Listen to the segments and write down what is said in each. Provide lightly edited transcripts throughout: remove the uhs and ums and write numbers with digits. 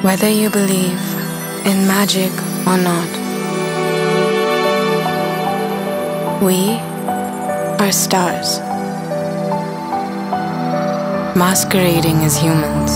Whether you believe in magic or not, we are stars, masquerading as humans.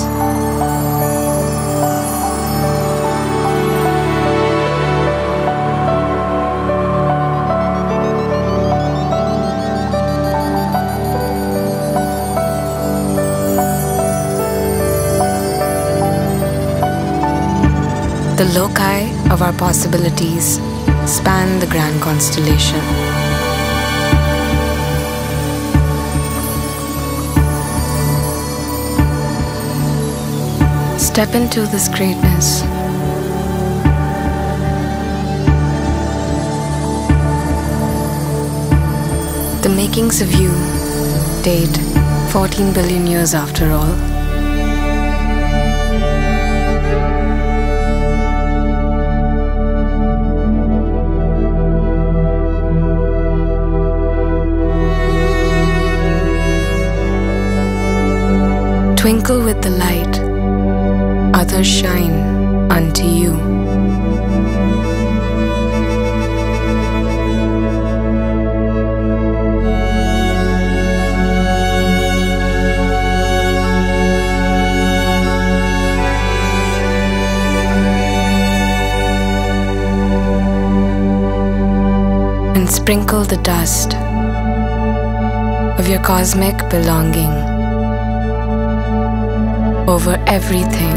The loci of our possibilities span the grand constellation. Step into this greatness. The makings of you date 14 billion years after all. Twinkle with the light, others shine unto you. And sprinkle the dust of your cosmic belonging over everything.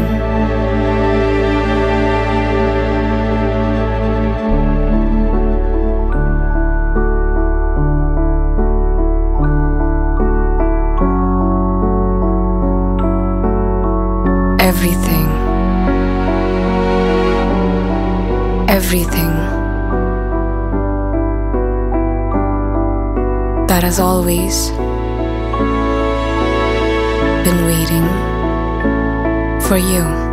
Everything. Everything that has always been waiting for you.